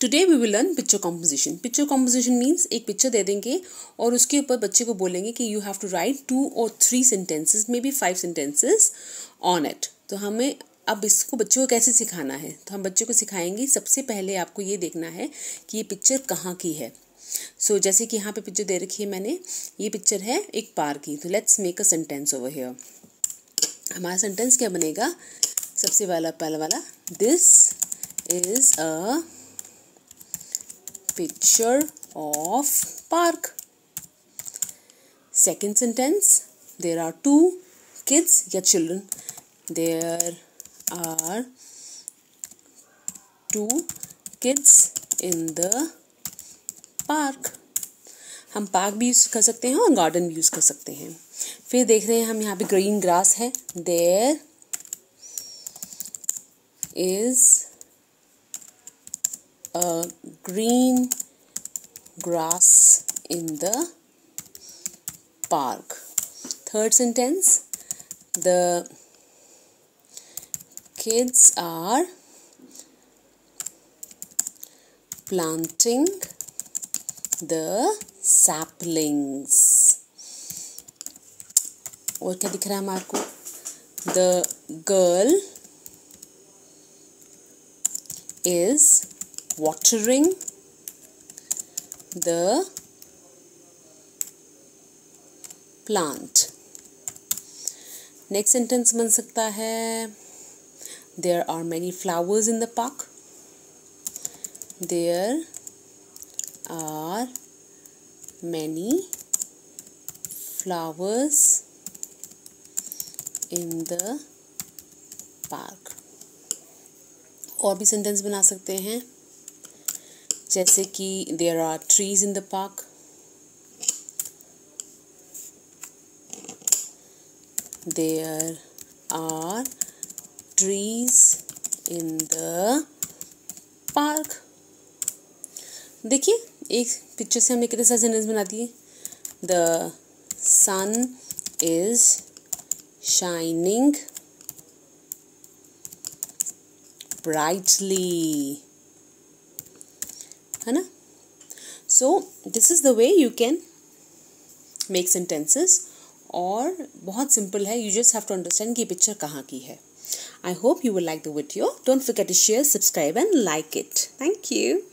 Today we will learn picture composition. Picture composition means एक picture दे देंगे और उसके ऊपर बच्चे को बोलेंगे कि you have to write 2 or 3 sentences, maybe 5 sentences on it. तो हमें अब इसको बच्चों को कैसे सिखाना है, तो हम बच्चों को सिखाएंगे. सबसे पहले आपको ये देखना है कि ये पिक्चर कहाँ की है. सो जैसे कि यहाँ पे पिक्चर दे रखी है मैंने, ये पिक्चर है एक पार्क की. तो let's make a sentence over here. हमारा सेंटेंस क्या बनेगा? सबसे पहला वाला, this is a picture of park. Second sentence, there are 2 kids या children. There are 2 kids in the park. हम पार्क भी यूज़ कर सकते हैं और गार्डन भी यूज़ कर सकते हैं. फिर देख रहे हैं हम यहाँ पे ग्रीन ग्रास है. There is a green grass in the park. Third sentence, the kids are planting the saplings. और क्या दिख रहा है हमारे को? The girl is watering the plant. Next sentence बन सकता है, there are many flowers in the park. There are many flowers in the park. और भी सेंटेंस बना सकते हैं, जैसे कि there are trees in the park. There are trees in the park. देखिए एक पिक्चर से हमने कितने सारे सेंटेंस बना दिए. The sun is shining brightly, है ना. So this is the way you can make sentences. और बहुत सिंपल है. You just have to understand कि पिक्चर कहाँ की है. I hope you will like the video. Don't forget to share, subscribe and like it. Thank you.